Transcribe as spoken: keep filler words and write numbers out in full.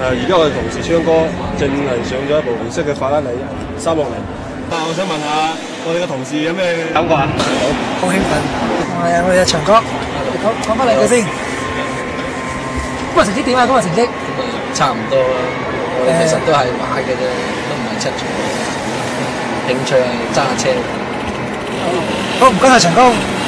而家我哋同事昌哥正係上咗一部紅色嘅法拉利三六零。啊，我想問下我哋嘅同事有咩感覺啊？ 好興奮！係啊，我哋嘅長哥，講講翻兩句先。今日成績點啊？今日成績差唔多啦，我哋其實都係玩嘅啫，都唔係出賽。興趣係揸車。 好，唔該晒長哥。